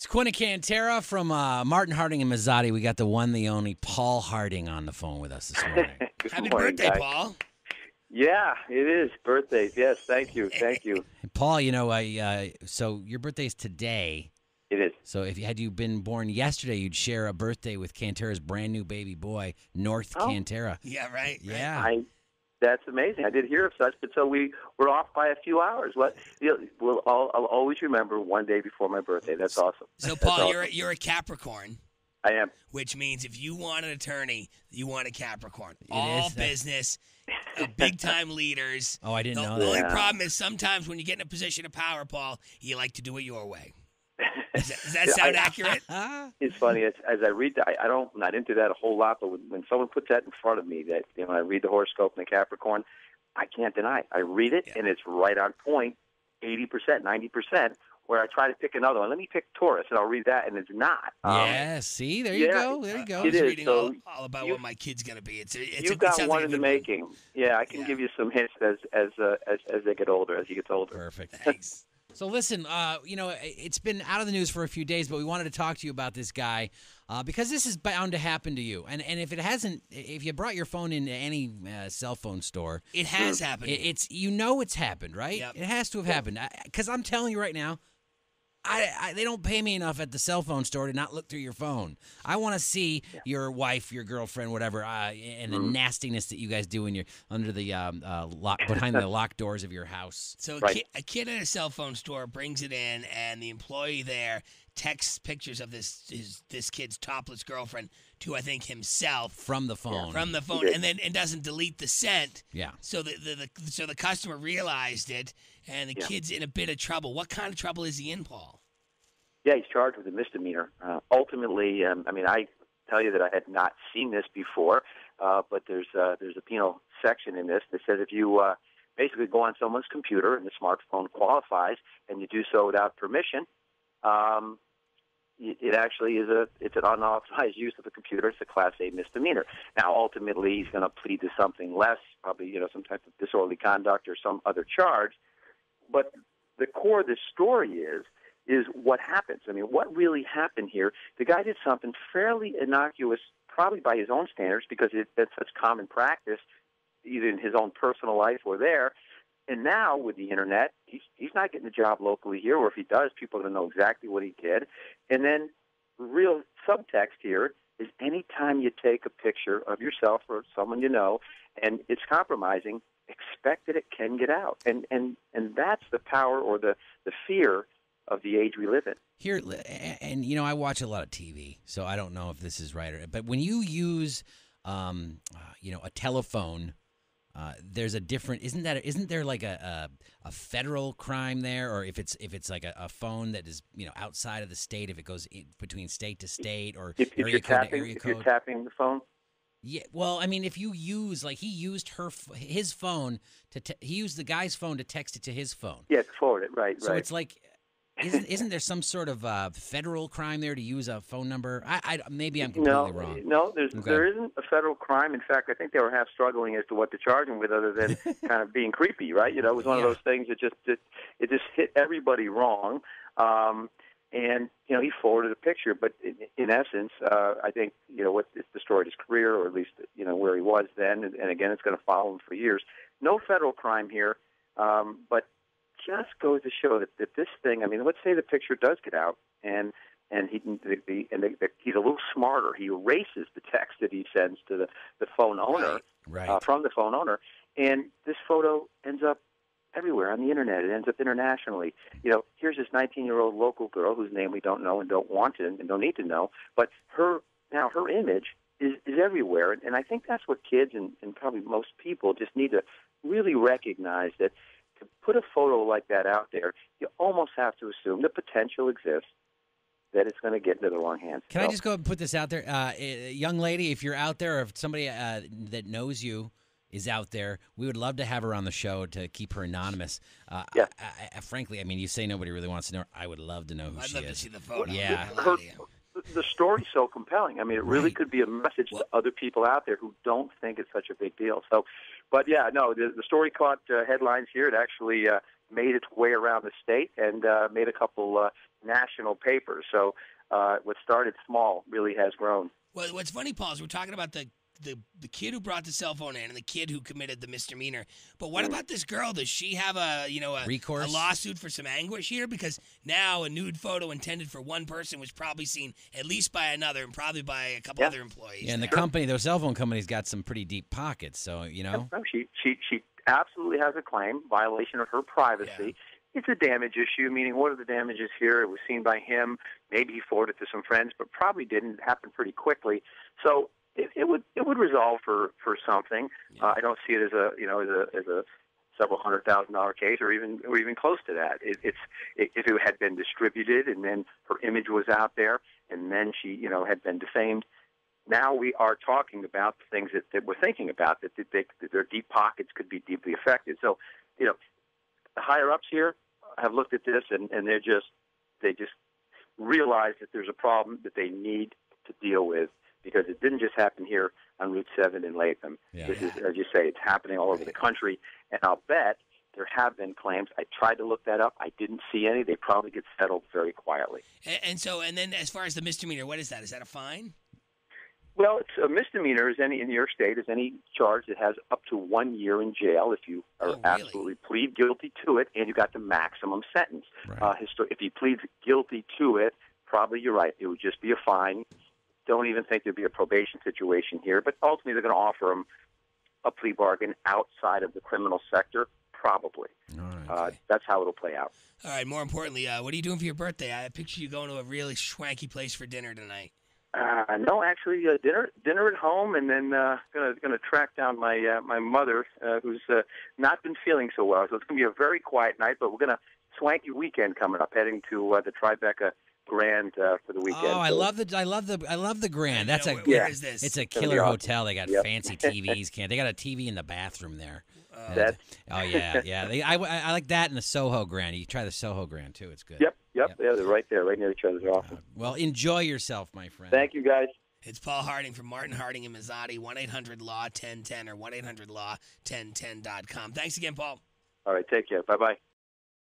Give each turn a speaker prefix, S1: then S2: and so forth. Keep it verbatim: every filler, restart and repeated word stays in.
S1: It's Quinn Cantera from uh, Martin Harding and Mazzotti. We got the one, the only Paul Harding on the phone with us this morning.
S2: Happy
S3: morning,
S2: birthday,
S3: guys.
S2: Paul.
S3: Yeah, it is. Birthdays. Yes, thank you. Thank you.
S1: Paul, you know, I uh, so your birthday is today.
S3: It is.
S1: So if you had you been born yesterday, you'd share a birthday with Cantera's brand new baby boy, North
S3: Oh.
S1: Cantera.
S2: Yeah, right.
S1: Yeah.
S3: I. That's amazing. I did hear of such, but so we were off by a few hours. What? You know, we'll, I'll, I'll always remember one day before my birthday. That's awesome.
S2: So,
S3: That's
S2: Paul,
S3: awesome.
S2: you're a, you're a Capricorn,
S3: I am.
S2: which means if you want an attorney, you want a Capricorn.
S1: It
S2: All
S1: is that-
S2: business, uh, big-time leaders.
S1: Oh, I didn't
S2: The
S1: know
S2: only
S1: that.
S2: problem is sometimes when you get in a position of power, Paul, you like to do it your way. Does that, does that
S3: Yeah,
S2: sound
S3: I-
S2: accurate?
S1: Ah.
S3: It's funny as, as I read that. I, I don't. I'm not into that a whole lot, but when, when someone puts that in front of me, that you know, I read the horoscope and the Capricorn, I can't deny it. I read it
S2: Yeah.
S3: and it's right on point, eighty percent, ninety percent. Where I try to pick another one. Let me pick Taurus, and I'll read that, and it's not. Um,
S1: Yeah, see, there you
S3: yeah,
S1: go, there you
S2: I
S1: go.
S2: was
S3: It is,
S2: reading
S3: so
S2: all, all about
S3: you-
S2: what my kid's going to be. It's, a, it's
S3: You've
S2: a, it
S3: got
S2: sounds
S3: one
S2: like a
S3: in the
S2: good
S3: making. Yeah, I can
S2: Yeah.
S3: give you some hints as as uh, as as they get older, as he gets older.
S1: Perfect.
S2: Thanks.
S1: So listen, uh, you know, it's been out of the news for a few days, but we wanted to talk to you about this guy uh, because this is bound to happen to you. And and if it hasn't, if you brought your phone into any uh, cell phone store,
S2: It has happened.
S1: it, it's you know it's happened, right?
S2: Yep.
S1: It has to have happened. Because I'm telling you right now, I, I they don't pay me enough at the cell phone store to not look through your phone. I want to see your wife, your girlfriend, whatever, uh, and the nastiness that you guys do when you're under the um, uh, lock behind the locked doors of your house.
S2: So a,
S3: Right.
S2: kid, a kid at a cell phone store brings it in, and the employee there texts pictures of this his, this kid's topless girlfriend to, I think, himself
S1: From the phone.
S2: from the phone,
S3: did.
S2: and then and doesn't delete the sent.
S1: Yeah.
S2: So the, the, the so the customer realized it, and the
S3: Yeah.
S2: kid's in a bit of trouble. What kind of trouble is he in, Paul?
S3: Yeah, he's charged with a misdemeanor. Uh, ultimately, um, I mean, I tell you that I had not seen this before, uh, but there's uh, there's a penal section in this that says if you uh, basically go on someone's computer and the smartphone qualifies, and you do so without permission, um, it it actually is a it's an unauthorized use of a computer. It's a Class A misdemeanor. Now, ultimately, he's going to plead to something less, probably you know some type of disorderly conduct or some other charge. But the core of the story is is what happens. I mean, what really happened here? The guy did something fairly innocuous, probably by his own standards, because it, that's such common practice, either in his own personal life or there. And now with the internet, he's he's not getting a job locally here, or if he does, people are going to know exactly what he did. And then real subtext here is anytime you take a picture of yourself or someone you know, and it's compromising, expect that it can get out. And and and that's the power or the, the fear of the age we live in.
S1: Here, and you know, I watch a lot of T V, so I don't know if this is right or. But when you use, um, uh, you know, a telephone, uh, there's a different. Isn't that? Isn't there like a a, a federal crime there, or if it's if it's like a, a phone that is you know outside of the state, if it goes in, between state to state or
S3: If, if
S1: area
S3: you're
S1: code to
S3: tapping,
S1: area
S3: if
S1: code.
S3: you're tapping the phone,
S1: Yeah, well, I mean, if you use like he used her f- his phone to te- he used the guy's phone to text it to his phone.
S3: yeah, forward it, right,
S1: So
S3: right.
S1: it's like, isn't isn't there some sort of uh, federal crime there to use a phone number? I, I maybe I'm completely
S3: no,
S1: wrong.
S3: no, there's
S1: Okay.
S3: there isn't a federal crime. In fact, I think they were half struggling as to what to charge him with, other than kind of being creepy, right? You know, it was one
S1: Yeah.
S3: of those things that just it, it just hit everybody wrong. Um, and you know, he forwarded a picture, but in, in essence, uh, I think you know what it's destroyed his career, or at least you know where he was then. And, and again, it's going to follow him for years. No federal crime here, um, but just goes to show that, that this thing. I mean, let's say the picture does get out, and and he the, the, and the, the, he's a little smarter. He erases the text that he sends to the, the phone owner
S1: Right.
S3: uh, from the phone owner, and this photo ends up everywhere on the internet. It ends up internationally. You know, here's this nineteen-year-old local girl whose name we don't know and don't want to and don't need to know, but her now her image is, is everywhere, and, and I think that's what kids and, and probably most people just need to really recognize, that to put a photo like that out there, you almost have to assume the potential exists that it's going to get into the wrong hands.
S1: Can I
S3: So-
S1: just go and put this out there, uh, eh, young lady? If you're out there, or if somebody uh, that knows you is out there, we would love to have her on the show to keep her anonymous. Uh,
S3: Yeah.
S1: I, I, frankly, I mean, you say nobody really wants to know her. I would love to know who
S2: I'd
S1: she
S2: love
S1: is.
S2: to see the photo.
S1: Yeah.
S2: I'll lie
S3: Her-
S2: to you.
S3: the story's so compelling. I mean, it really
S1: Right.
S3: could be a message
S2: Well-
S3: to other people out there who don't think it's such a big deal. So, but yeah, no, the, the story caught uh, headlines here. It actually uh, made its way around the state and uh, made a couple uh, national papers. So uh, what started small really has grown.
S2: Well, what's funny, Paul, is we're talking about the, the, the kid who brought the cell phone in and the kid who committed the misdemeanor. But what about this girl? Does she have a you know a,
S1: Recourse?
S2: a lawsuit for some anguish here? Because now a nude photo intended for one person was probably seen at least by another and probably by a couple
S3: Yeah.
S2: other employees.
S1: Yeah, and the
S2: there.
S1: company, those cell phone companies, got some pretty deep pockets. So you know,
S3: No, she she she absolutely has a claim, violation of her privacy.
S2: Yeah.
S3: It's a damage issue, meaning what are the damages here? It was seen by him. Maybe he forwarded it to some friends, but probably didn't. It happened pretty quickly. So it, it would it would resolve for for something.
S2: Yeah.
S3: Uh, I don't see it as a you know as a as a several hundred thousand dollar case or even or even close to that. It, it's it, if it had been distributed and then her image was out there and then she you know had been defamed. Now we are talking about the things that, that we're thinking about, that, that, they, that their deep pockets could be deeply affected. So, you know, the higher-ups here have looked at this, and, and they're just, they just realize that there's a problem that they need to deal with because it didn't just happen here on Route seven in Latham.
S1: Yeah.
S3: This is, as you say, it's happening all over the country, and I'll bet there have been claims. I tried to look that up. I didn't see any. They probably get settled very quietly.
S2: And, and so, and then as far as the misdemeanor, what is that? Is that a fine?
S3: Well, it's a misdemeanor is any in your state is any charge that has up to one year in jail if you are
S2: Oh, really?
S3: absolutely plead guilty to it and you got the maximum sentence.
S1: Right.
S3: Uh, histo- if he pleads guilty to it, probably you're right. It would just be a fine. Don't even think there'd be a probation situation here. But ultimately, they're going to offer him a plea bargain outside of the criminal sector, probably.
S1: all right.
S3: Uh, that's how it'll play out.
S2: All right, more importantly, uh, what are you doing for your birthday? I picture you going to a really swanky place for dinner tonight.
S3: Uh, no, actually, uh, dinner dinner at home, and then uh, gonna gonna track down my uh, my mother, uh, who's uh, not been feeling so well. So it's gonna be a very quiet night, but we're gonna swanky weekend coming up, heading to uh, the Tribeca Grand uh, for the weekend.
S1: Oh, I
S3: So-
S1: love the I love the I love the Grand. That's
S2: No,
S1: a
S2: where- where
S3: Yeah.
S2: is this?
S1: it's a
S3: gonna be
S1: killer
S3: awesome.
S1: hotel. They got
S3: Yep.
S1: fancy T Vs. Can't they got a T V in the bathroom there?
S2: Uh,
S3: That-
S1: Oh yeah, yeah. They, I, I like that in the Soho Grand. You try the Soho Grand too. It's good.
S3: Yep, yep,
S1: Yep.
S3: yeah, they're right there, right near each other. They're
S1: Uh,
S3: awesome.
S1: well, enjoy yourself, my friend.
S3: Thank you, guys.
S2: It's Paul Harding from Martin Harding and Mazzotti, one eight hundred law ten ten or one eight hundred law ten ten dot com. Thanks again, Paul.
S3: All right, take care. Bye bye.